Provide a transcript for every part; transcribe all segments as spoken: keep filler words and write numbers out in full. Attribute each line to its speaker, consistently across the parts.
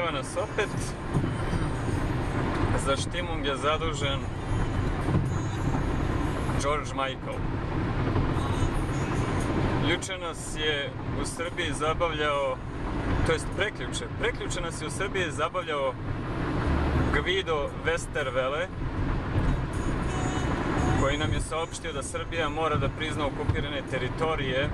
Speaker 1: evo nas opet. Za štimung je zadužen George Michael. Ljuče nas je u Srbiji zabavljao, to jest preključe, preključe nas je u Srbiji zabavljao Gvido Westerwelle, koji nam je saopštio da Srbija mora da prizna okupirane teritorije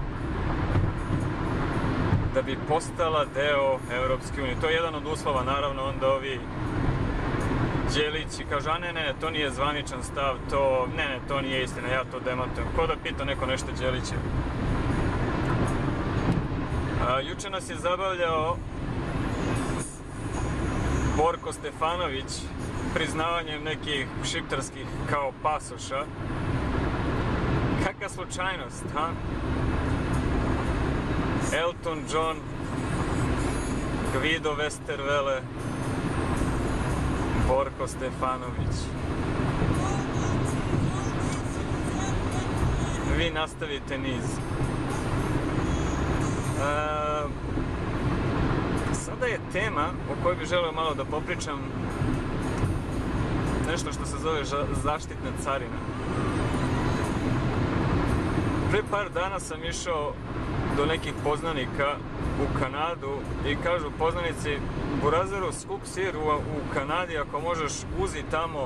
Speaker 1: da bi postala deo Evropske unije. To je jedan od uslova, naravno, onda ovi Đelići kažu, a ne, ne, to nije zvaničan stav, to, ne, ne, to nije istina, ja to demantujem. Ko da pita neko nešto Đeliće? A, juče nas je zabavljao Borko Stefanović priznavanjem nekih šiptarskih kao pasoša. Kakva slučajnost, ha? Elton John, Gvido Westerwelle, Borko Stefanović. Vi nastavite niz. E, sada je tema o kojoj bih želeo malo da popričam nešto što se zove zaštitna carina. Pre par dana sam išao do nekih poznanika u Kanadu i kažu poznanici, burazeru, skup sir u, u Kanadi, ako možeš uzi tamo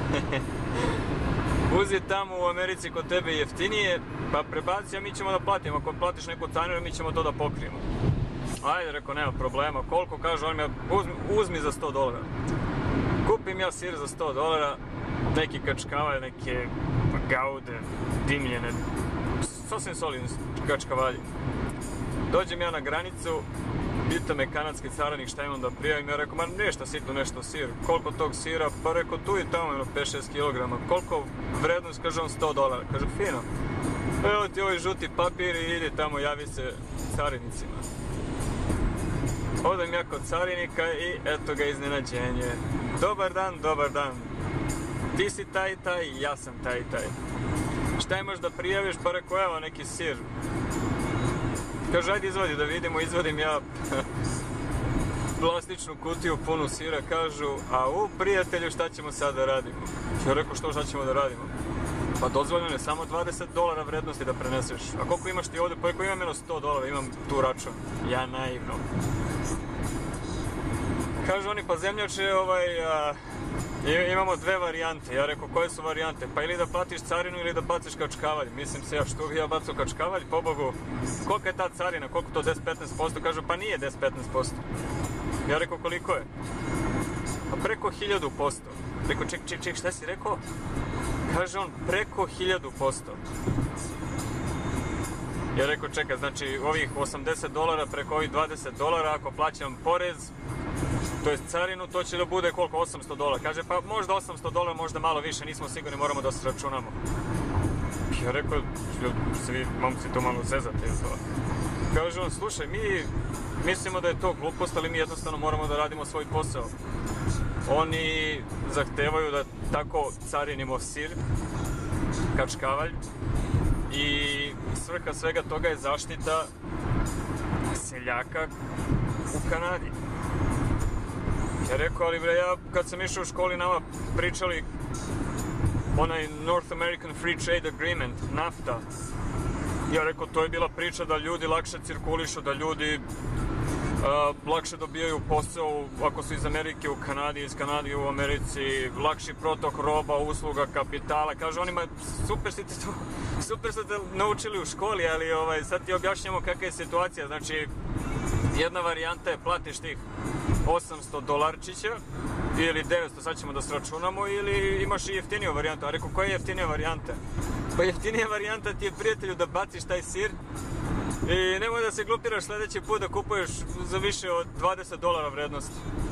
Speaker 1: uzi tamo u Americi kod tebe jeftinije, pa prebaci, a mi ćemo da platimo, ako platiš neku carinu mi ćemo to da pokrijemo. Ajde, rekao, nema problema, koliko, kaže on mi, uzmi, uzmi za sto dolara. Kupim ja sir za sto dolara, neki kačkavalj, neke gaude, dimljene, sasvim solidni kačkavalji. Dođem ja na granicu, pita me kanadski carinik šta imam da prijavim, ja rekao, ma nešto sitno, nešto sir, koliko tog sira, pa rekao, tu i tamo jedno pet šest kilograma, koliko vrednost, kaže on, sto dolara, kaže, fino, evo ti ovaj žuti papir i ide tamo, javi se carinicima. Odem ja kod carinika i eto ga iznenađenje, dobar dan, dobar dan, ti si taj i taj, ja sam taj i taj, šta imaš da prijaviš, pa rekao, evo neki sir. Kaže, ajde izvadi da vidimo, izvadim ja plastičnu kutiju punu sira, kažu, a u prijatelju šta ćemo sad da radimo? Ja rekao, što šta ćemo da radimo? Pa dozvoljeno je samo dvadeset dolara vrednosti da preneseš. A koliko imaš ti ovdje? Pa ako imam jedno sto dolara, imam tu račun. Ja naivno. Kažu oni, pa zemljače, ovaj, a, imamo dve varijante. Ja rekao, koje su varijante? Pa ili da platiš carinu ili da baciš kačkavalj. Mislim se, ja što bi ja bacao kačkavalj, pobogu, kolika je ta carina, koliko to deset do petnaest posto? Kažu, pa nije deset do petnaest posto. Ja rekao, koliko je? Pa preko hiljadu posto. Rekao, ček, ček, ček, šta si rekao? Kaže on, preko hiljadu posto. Ja rekao, čekaj, znači ovih osamdeset dolara preko ovih dvadeset dolara, ako plaćam porez, to jest carinu, to će da bude koliko, osamsto dolara. Kaže, pa možda osamsto dolara, možda malo više, nismo sigurni, moramo da se računamo. Ja rekao, se vi, momci, to malo zezate. Kaže on, slušaj, mi mislimo da je to glupost, ali mi jednostavno moramo da radimo svoj posao. Oni zahtevaju da tako carinimo sir, kačkavalj, i svrha svega toga je zaštita seljaka u Kanadi. Ja rekao, ali bre, ja kad sam išao u školi nama pričali onaj North American Free Trade Agreement, NAFTA. Ja rekao, to je bila priča da ljudi lakše cirkulišu, da ljudi uh, lakše dobijaju posao ako su iz Amerike u Kanadi, iz Kanadi u Americi, lakši protok roba, usluga, kapitala. Kaže onima, super ste to, super ste to naučili u školi, ali ovaj, sad ti objašnjamo kakva je situacija. Znači, jedna varijanta je platiš tih osamsto dolarčića ili devetsto, sad ćemo da sračunamo, ili imaš i jeftiniju varijantu. A rekao, koja je jeftinija varijanta? Pa jeftinija varijanta ti je, prijatelju, da baciš taj sir i nemoj da se glupiraš sljedeći put da kupuješ za više od dvadeset dolara vrednosti.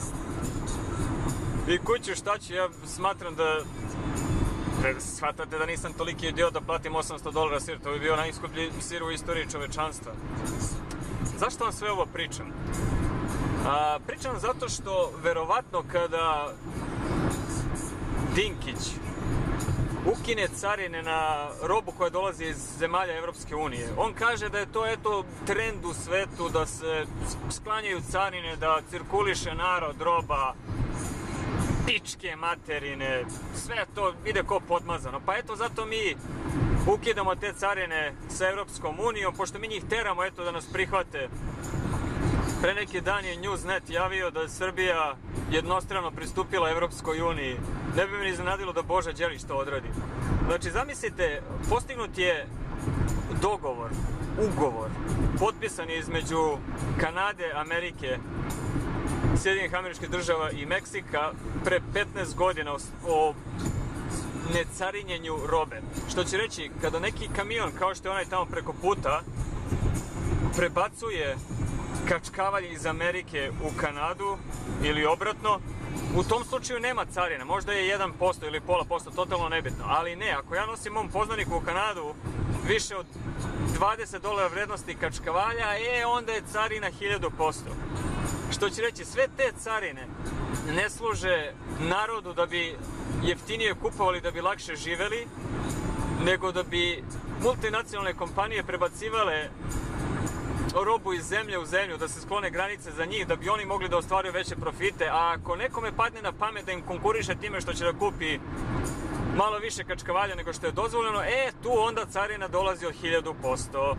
Speaker 1: I kuću, šta ću, ja smatram da shvatate da nisam toliki idiot da platim osamsto dolara sir, to bi bio najskuplji sir u istoriji čovečanstva. Zašto vam sve ovo pričam? A, pričam zato što verovatno kada Dinkić ukine carine na robu koja dolazi iz zemalja Evropske unije. On kaže da je to eto trend u svetu, da se sklanjaju carine, da cirkuliše narod, roba, pičke materine, sve to ide ko podmazano. Pa eto zato mi ukidamo te carine sa Evropskom unijom, pošto mi njih teramo eto da nas prihvate. Pre neki dan je Newsnet javio da je Srbija jednostrano pristupila Evropskoj uniji. Ne bi me ni iznenadilo da Boža Đelić to odradi. Znači, zamislite, postignut je dogovor, ugovor, potpisan je između Kanade, Amerike, Sjedinjenih Američkih Država i Meksika pre petnaest godina o, o necarinjenju robe. Što će reći, kada neki kamion, kao što je onaj tamo preko puta, prebacuje kačkavalj iz Amerike u Kanadu ili obratno, u tom slučaju nema carina, možda je jedan posto ili pola posto, totalno nebitno, ali ne, ako ja nosim mom poznaniku u Kanadu više od dvadeset dolara vrednosti kačkavalja, e, onda je carina hiljadu posto. Što će reći, sve te carine ne služe narodu da bi jeftinije kupovali, da bi lakše živeli, nego da bi multinacionalne kompanije prebacivale robu iz zemlje u zemlju, da se sklone granice za njih, da bi oni mogli da ostvaruju veće profite, a ako nekome padne na pamet da im konkuriše time što će da kupi malo više kačkavalja nego što je dozvoljeno, e, tu onda carina dolazi od hiljadu posto.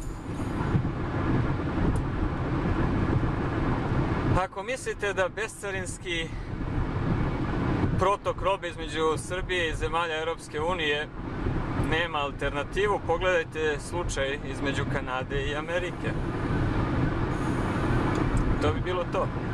Speaker 1: Ako mislite da bescarinski protok robe između Srbije i zemalja Europske unije nema alternativu, pogledajte slučaj između Kanade i Amerike. To bi bilo to.